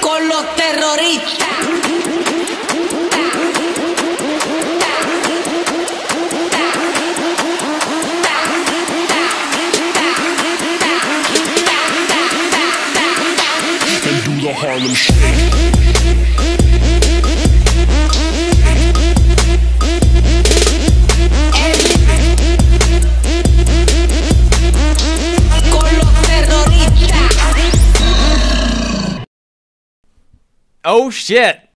con los terroristas. And do the Harlem Shake. Oh shit!